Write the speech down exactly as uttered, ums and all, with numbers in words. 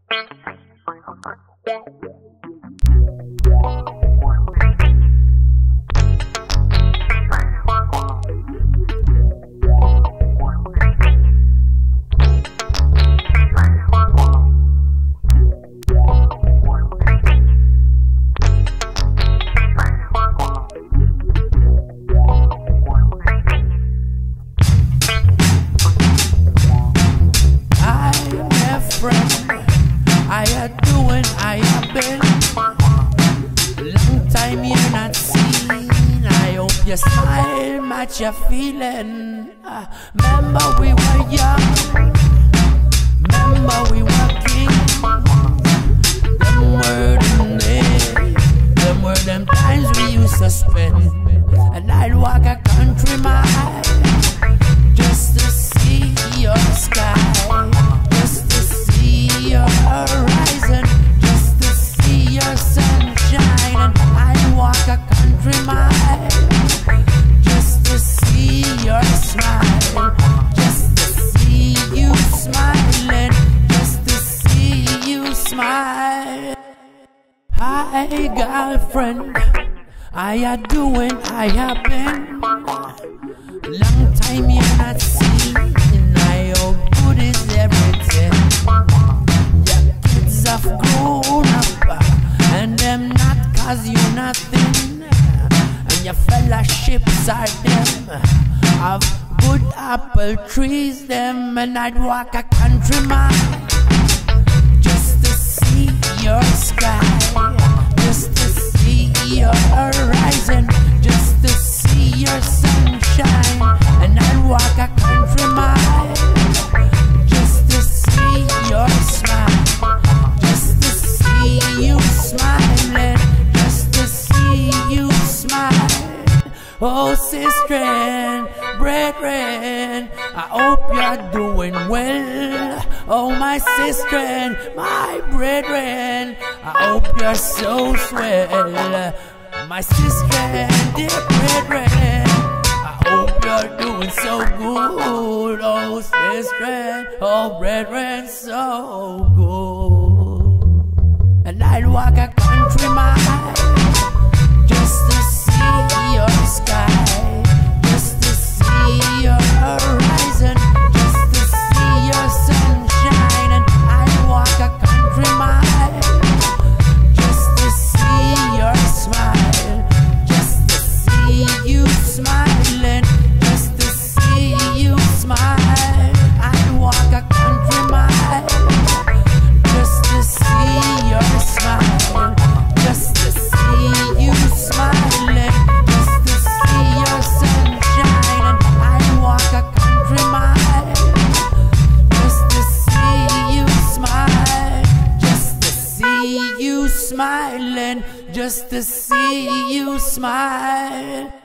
You're feeling. Uh, remember we were young. Remember we were kings. Them were them days. Them were them times we used to spend. And I'd walk a country mile just to see your sky, just to see your horizon, just to see your sunshine. And I'd walk a country mile to see your smile, just to see you smiling, just to see you smile. Hi girlfriend, how you doing? How you been? Long time you not seen. I hope good is everything. Your kids have grown up, and them not cause you nothing. Your fellowships are them of good apple trees them. And I'd walk a country mile just to see your sky, just to see your horizon, just to see your sunshine. And I'd walk a country mile just to see your smile, just to see you smiling, just to see you smile. Oh sister, brethren, I hope you're doing well. Oh my sister, my brethren, I hope you're so swell. My sister, dear brethren, I hope you're doing so good. Oh sister, oh brethren, so good. And I'd walk a country mile just to see your sky, just to see your horizon, just to see your sunshine. And I walk a country mile just to see your smile, just to see you smiling, just to see you smile. I walk a country mile just to see your smile, just to see you smiling, just to see your sunshine. And I walk a country mile just to see you smile, just to see you smiling, just to see you smile.